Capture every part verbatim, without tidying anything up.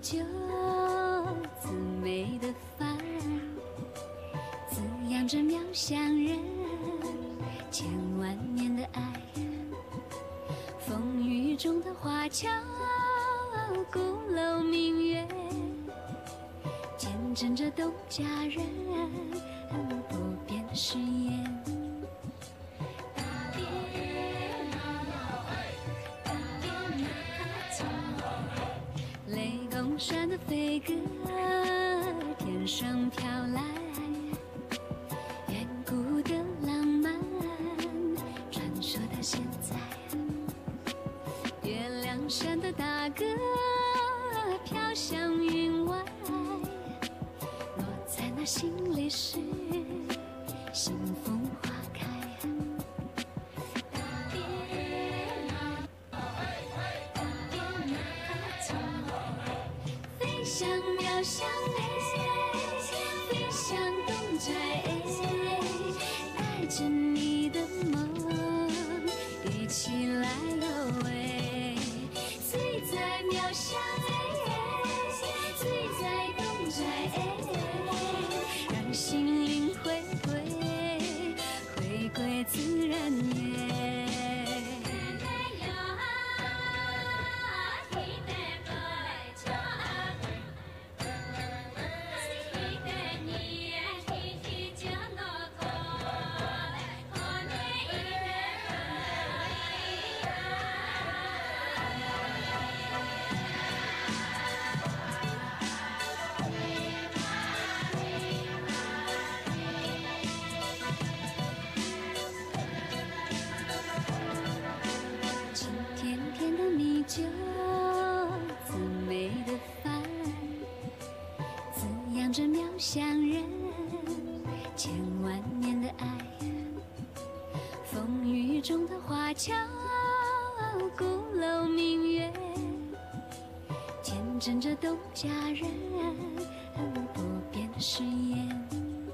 酒，滋味的饭，滋养着渺乡人千万年的爱。风雨中的华侨，鼓楼明月，见证着东家人不变的誓言。 雷公山的飞鸽，天上飘来，远古的浪漫，传说到现在。月亮山的大歌，飘向云外，落在那心里时，心风花开。 飞向渺乡哎，飞向东寨哎，带着你的梦一起来喽喂，醉在渺乡哎，醉在东寨哎，让心灵回归，回归自然耶。 酒，滋味的饭，滋养着渺乡人千万年的爱。风雨中的华侨，鼓楼明月，见证着东家人不变的誓言。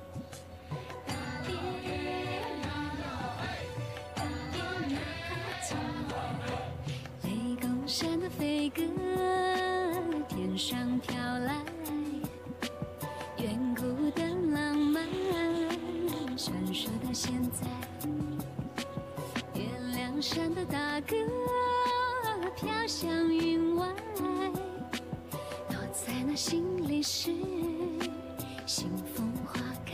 山的飞鸽，天上飘来，远古的浪漫，传说到现在。月亮山的大歌，飘向云外，落在那心里时，心风花开。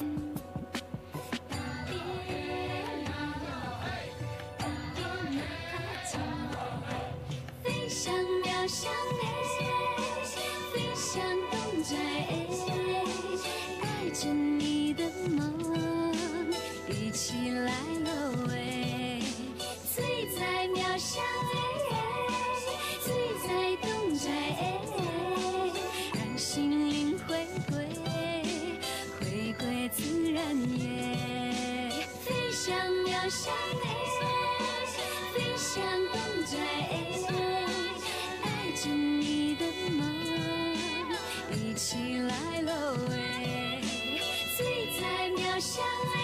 飞向渺乡哎，飞向东寨哎，带着你的梦一起来喽喂，醉在渺乡哎，醉在东寨哎，让心灵回归，回归自然耶。飞向渺乡哎，飞向东寨哎。 着你的梦，一起来喽喂，醉在渺乡。